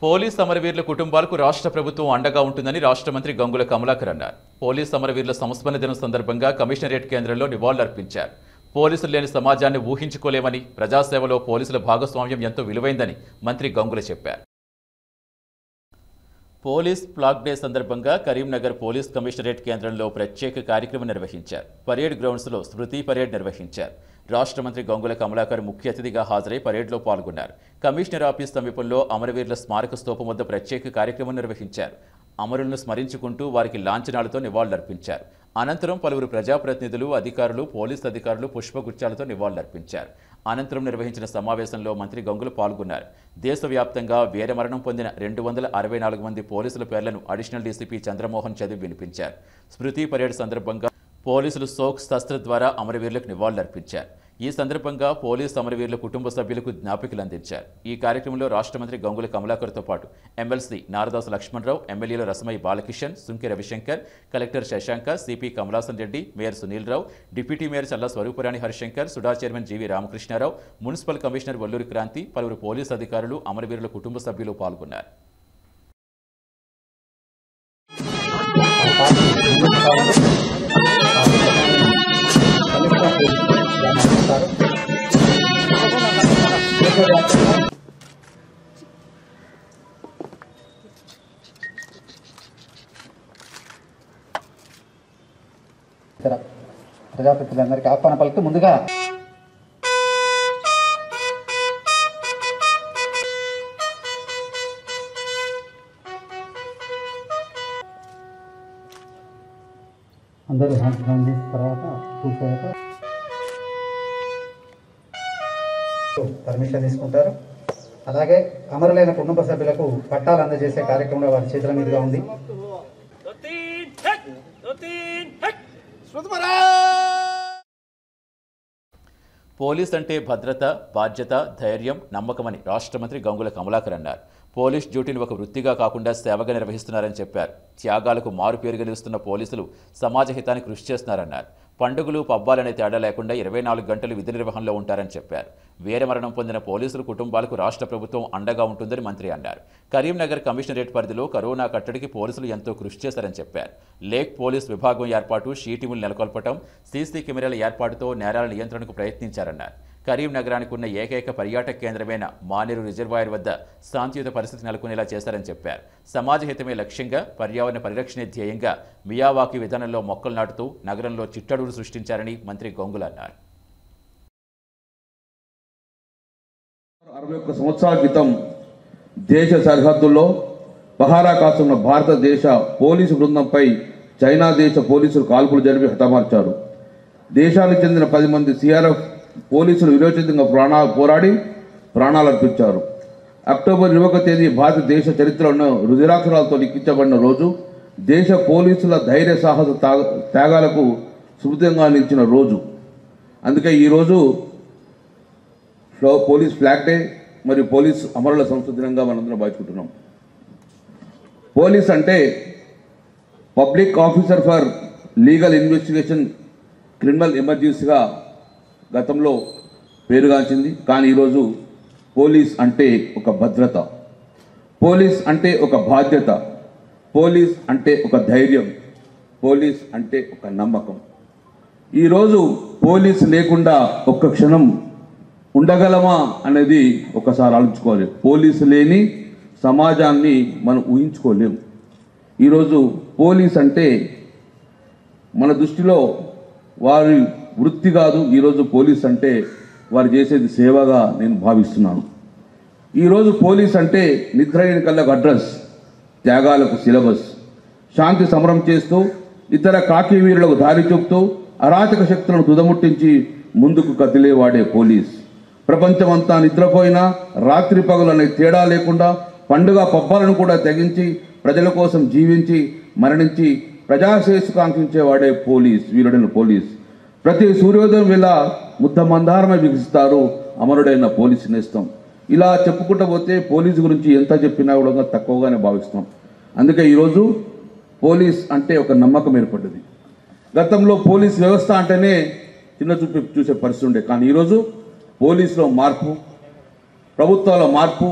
Police అమరవీరుల కుటుంబాలకు రాష్ట్ర ప్రభుత్వం అండగా ఉంటుందని రాష్ట్ర మంత్రి గంగుల కమలాకర్ అన్నారు. పోలీస్ అమరవీరుల సంస్మరణ దినం సందర్భంగా కమిషనరేట్ కేంద్రంలో నివాళులర్పించారు. పోలీసులు లేని సమాజాన్ని ఊహించుకోలేమని, ప్రజాసేవలో పోలీసుల భాగస్వామ్యం ఎంతో విలువైందని మంత్రి గంగుల చెప్పారు. పోలీస్ ఫ్లాగ్ డే సందర్భంగా కరీంనగర్ పోలీస్ కమిషనరేట్ కేంద్రంలో ప్రత్యేక కార్యక్రమం నిర్వహించారు. పరేడ్ గ్రౌండ్స్లో స్మృతి పరేడ్ నిర్వహించారు. రాష్ట్ర మంత్రి గంగుల కమలాకర్ ముఖ్య అతిథిగా హాజరై పరేడ్లో పాల్గొన్నారు. కమిషనర్ ఆఫీస్ సమీపంలో అమరవీరుల స్మారక స్తూపం వద్ద ప్రత్యేక కార్యక్రమం నిర్వహించారు. అమరులను స్మరించుకుంటూ వారికి లాంఛనాలతో నివాళులర్పించారు. అనంతరం పలువురు ప్రజాప్రతినిధులు, అధికారులు, పోలీసు అధికారులు పుష్పగుచ్చాలతో నివాళులర్పించారు. అనంతరం నిర్వహించిన సమావేశంలో మంత్రి గంగుల పాల్గొన్నారు. దేశవ్యాప్తంగా వీరమరణం పొందిన 264 మంది పోలీసుల పేర్లను అడిషనల్ డీసీపీ చంద్రమోహన్ చదివి వినిపించారు. స్మృతి పరేడ్ సందర్భంగా పోలీసులు సోక్ శస్త్ర ద్వారా అమరవీరులకు నివాళులర్పించారు. ఈ సందర్భంగా పోలీసు అమరవీరుల కుటుంబ సభ్యులకు జ్ఞాపికలు అందించారు. ఈ కార్యక్రమంలో రాష్ట్ర మంత్రి గంగుల కమలాకర్తో పాటు ఎమ్మెల్సీ నారదాసు లక్ష్మణరావు, ఎమ్మెల్యేలు Rasamayi Balakishan, Sunke Ravishankar, collector Shashanka, CP Kamalasan Reddy, mayor Sunil Rao, deputy mayor Challa Swaruparani Harishankar, SUDA chairman G V Ramakrishnarao, municipal commissioner Valluri Kranti, పలువురు పోలీసు అధికారులు, అమరవీరుల కుటుంబ సభ్యులు పాల్గొన్నారు. ప్రజాప్రతినిధులందరికీ ఆహ్వాన పలుకుతూ ముందుగా అందరూ తర్వాత పర్మిషన్ తీసుకుంటారు. అలాగే అమరులైన కుటుంబ సభ్యులకు పట్టాలు అందజేసే కార్యక్రమం వారి చేతుల మీదుగా ఉంది. పోలీస్ అంటే భద్రత, బాధ్యత, ధైర్యం, నమ్మకమని రాష్ట్ర మంత్రి గంగుల కమలాకర్ అన్నారు. పోలీస్ డ్యూటీని ఒక వృత్తిగా కాకుండా సేవగా నిర్వహిస్తున్నారని చెప్పారు. త్యాగాలకు మారుపేరుగా నిలుస్తున్న పోలీసులు సమాజ హితానికి కృషి చేస్తున్నారన్నారు. పండుగలు, పబ్బాలనే తేడా లేకుండా 24 గంటలు విధి నిర్వహణలో ఉంటారని చెప్పారు. వీరమరణం పొందిన పోలీసుల కుటుంబాలకు రాష్ట్ర ప్రభుత్వం అండగా ఉంటుందని మంత్రి అన్నారు. కరీంనగర్ కమిషనరేట్ పరిధిలో కరోనా కట్టడికి పోలీసులు ఎంతో కృషి చేశారని చెప్పారు. లేక్ పోలీస్ విభాగం ఏర్పాటు, షీటీములు నెలకొల్పటం, సీసీ కెమెరాల ఏర్పాటుతో నేరాల నియంత్రణకు ప్రయత్నించారన్నారు. కరీంనగరానికి ఉన్న ఏకైక పర్యాటక కేంద్రమైన మానేరు రిజర్వాయర్ వద్ద శాంతియుత పరిస్థితి నెలకొనేలా చేశారని చెప్పారు. సమాజ హితమే లక్ష్యంగా, పర్యావరణ పరిరక్షణే ధ్యేయంగా మియావాకీ విధానంలో మొక్కలు నాటుతూ నగరంలో చిట్టడుగులు సృష్టించారని మంత్రి గంగుల అన్నారు. 61 సంవత్సరాల క్రితం దేశ సరిహద్దుల్లో పహారా కాస్తున్న భారతదేశ పోలీసు బృందంపై చైనా దేశ పోలీసులు కాల్పులు జరిపి హతమార్చారు. దేశానికి చెందిన 10 మంది సిఆర్ఎఫ్ పోలీసులు విరోచితంగా పోరాడి ప్రాణాలు అర్పించారు. అక్టోబర్ 20వ తేదీ భారతదేశ చరిత్రలో రుధిరాక్షరాలతో లిఖించబడిన రోజు. దేశ పోలీసుల ధైర్య సాహస త్యాగాలకు సుభితంగా నిలిచిన రోజు. అందుకే ఈరోజు పోలీస్ ఫ్లాగ్ డే మరియు పోలీస్ అమరుల సంస్మరణ దినంగా మనందరం భావించుకుంటున్నాం. పోలీస్ అంటే public officer for legal investigation criminal ఎమర్జెన్సీగా గతంలో పేరుగాంచింది. కానీ ఈరోజు పోలీస్ అంటే ఒక భద్రత, పోలీస్ అంటే ఒక బాధ్యత, పోలీస్ అంటే ఒక ధైర్యం, పోలీస్ అంటే ఒక నమ్మకం. ఈరోజు పోలీస్ లేకుండా ఒక్క క్షణం ఉండగలమా అనేది ఒకసారి ఆలోచించుకోవాలి. పోలీసు లేని సమాజాన్ని మనం ఊహించుకోలేము. ఈరోజు పోలీస్ అంటే మన దృష్టిలో వారి వృత్తి కాదు. ఈరోజు పోలీస్ అంటే వారు చేసేది సేవగా నేను భావిస్తున్నాను. ఈరోజు పోలీస్ అంటే నిద్రలేని కళ్ళకు అడ్రస్, త్యాగాలకు సిలబస్, శాంతి సమరం చేస్తూ ఇతర కాకి వీరులకు దారి చూపుతూ అరాచక శక్తులను తుదముట్టించి ముందుకు కదిలేవాడే పోలీస్. ప్రపంచమంతా నిద్రపోయినా రాత్రి పగలనే తేడా లేకుండా పండుగ పబ్బాలను కూడా తెగించి ప్రజల కోసం జీవించి మరణించి ప్రజాశ్రేయస్సు కాంక్షించేవాడే పోలీస్, వీరుడైన పోలీస్. ప్రతి సూర్యోదయం వేళ ముద్ద మందారమై వికసిస్తారు అమరుడైన పోలీసు నేస్తం. ఇలా చెప్పుకుంటూ పోతే పోలీసు గురించి ఎంత చెప్పినా కూడా తక్కువగానే భావిస్తాం. అందుకే ఈరోజు పోలీస్ అంటే ఒక నమ్మకం ఏర్పడ్డది. గతంలో పోలీస్ వ్యవస్థ అంటేనే చిన్న చూపు చూసే పరిస్థితి ఉండే. కానీ ఈరోజు పోలీసులో మార్పు, ప్రభుత్వాల మార్పు,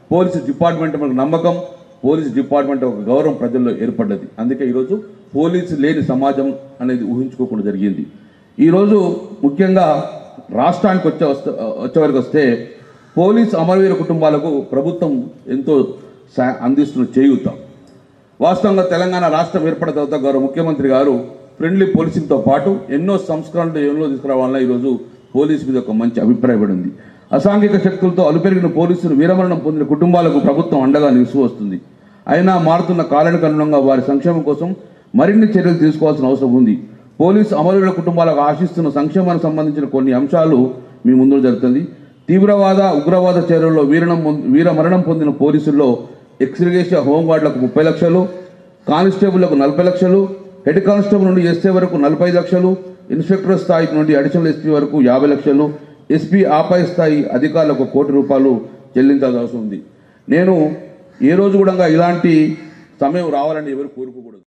పోలీసు డిపార్ట్మెంట్ మనకు నమ్మకం, పోలీసు డిపార్ట్మెంట్ ఒక గౌరవం ప్రజల్లో ఏర్పడ్డది. అందుకే ఈరోజు పోలీసు లేని సమాజం అనేది ఊహించుకోకుండా జరిగింది. ఈరోజు ముఖ్యంగా రాష్ట్రానికి వచ్చేవరకు వస్తే పోలీసు అమరవీర కుటుంబాలకు ప్రభుత్వం ఎంతో అందిస్తున్న చేయూత. వాస్తవంగా తెలంగాణ రాష్ట్రం ఏర్పడిన తర్వాత గౌరవ ముఖ్యమంత్రి గారు ఫ్రెండ్లీ పోలీసింగ్తో పాటు ఎన్నో సంస్కరణలు ఎన్నో తీసుకురావాలన్నా ఈరోజు పోలీసు మీద ఒక మంచి అభిప్రాయపడింది. అసాంఘిక శక్తులతో అలుపెరిగిన పోలీసులు వీరమరణం పొందిన కుటుంబాలకు ప్రభుత్వం అండగా నిలిచి వస్తుంది. అయినా మారుతున్న కాలానికి అనుగుణంగా వారి సంక్షేమం కోసం మరిన్ని చర్యలు తీసుకోవాల్సిన అవసరం ఉంది. పోలీసు అమరవీరుల కుటుంబాలకు ఆశిస్తున్న సంక్షేమానికి సంబంధించిన కొన్ని అంశాలు మీ ముందు జరుగుతుంది. తీవ్రవాద ఉగ్రవాద చర్యల్లో వీరమరణం పొందిన పోలీసుల్లో ఎక్స్గ్రేషియా హోంగార్డులకు 30 లక్షలు, కానిస్టేబుళ్లకు 40 లక్షలు, హెడ్ కానిస్టేబుల్ నుండి ఎస్ఐ వరకు 45 లక్షలు, ఇన్స్పెక్టర్ స్థాయి నుండి అడిషనల్ ఎస్పీ వరకు 50 లక్షలు, ఎస్పీ ఆపై స్థాయి అధికారులకు 1 కోటి రూపాయలు చెల్లించాల్సిన అవసరం ఉంది. నేను ఏ రోజు కూడా ఇలాంటి సమయం రావాలని ఎవరు కోరుకోకూడదు.